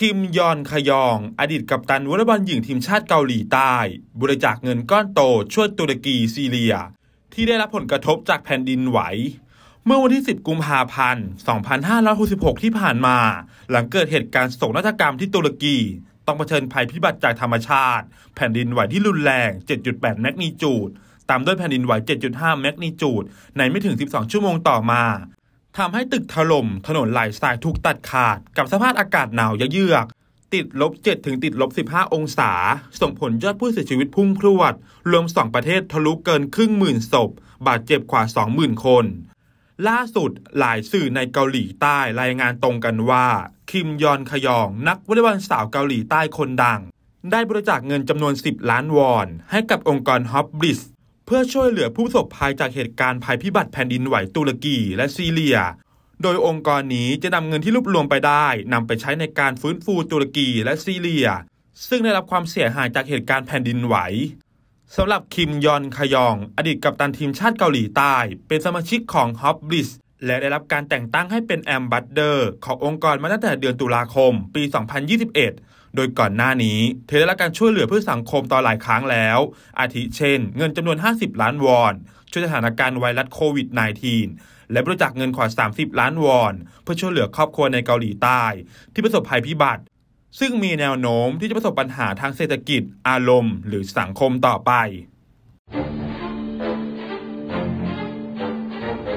คิมยอนคยองอดีตกัปตันวอลเลย์บอลหญิงทีมชาติเกาหลีใต้บริจาคเงินก้อนโตช่วยตุรกีซีเรียที่ได้รับผลกระทบจากแผ่นดินไหวเมื่อวันที่10กุมภาพันธ์2566ที่ผ่านมาหลังเกิดเหตุการณ์โศกนาฏกรรมที่ตุรกีต้องเผชิญภัยพิบัติจากธรรมชาติแผ่นดินไหวที่รุนแรง 7.8 แมกนิจูดตามด้วยแผ่นดินไหว 7.5 แมกนิจูดในไม่ถึง12ชั่วโมงต่อมาทำให้ตึกถล่มถนนหลายสายถูกตัดขาดกับสภาพอากาศหนาวเยือกติดลบ7ถึงติดลบ15องศาส่งผลยอดผู้เสียชีวิตพุ่งพรวดรวม2ประเทศทะลุเกินครึ่งหมื่นศพบาดเจ็บกว่า 20,000 คนล่าสุดหลายสื่อในเกาหลีใต้รายงานตรงกันว่าคิมยอนคยองนักวอลเลย์บอลสาวเกาหลีใต้คนดังได้บริจาคเงินจำนวน10 ล้านวอนให้กับองค์กรฮอปบลิสเพื่อช่วยเหลือผู้ประสบภัยจากเหตุการณ์ภัยพิบัติแผ่นดินไหวตุรกีและซีเรียโดยองค์กรนี้จะนำเงินที่รวบรวมไปได้นำไปใช้ในการฟื้นฟูตุรกีและซีเรียซึ่งได้รับความเสียหายจากเหตุการณ์แผ่นดินไหวสำหรับคิมยอนคยองอดีตกัปตันทีมชาติเกาหลีใต้เป็นสมาชิกของฮอปบลิสและได้รับการแต่งตั้งให้เป็นแอมบาสเดอร์ขององค์กรมาตั้งแต่เดือนตุลาคมปี 2021 โดยก่อนหน้านี้เธอได้รับการช่วยเหลือเพื่อสังคมต่อหลายครั้งแล้วอาทิเช่นเงินจำนวน50 ล้านวอนช่วยสถานการณ์ไวรัสโควิด -19 และบริจาคเงินกว่า30 ล้านวอนเพื่อช่วยเหลือครอบครัวในเกาหลีใต้ที่ประสบภัยพิบัติซึ่งมีแนวโน้มที่จะประสบปัญหาทางเศรษฐกิจอารมณ์หรือสังคมต่อไป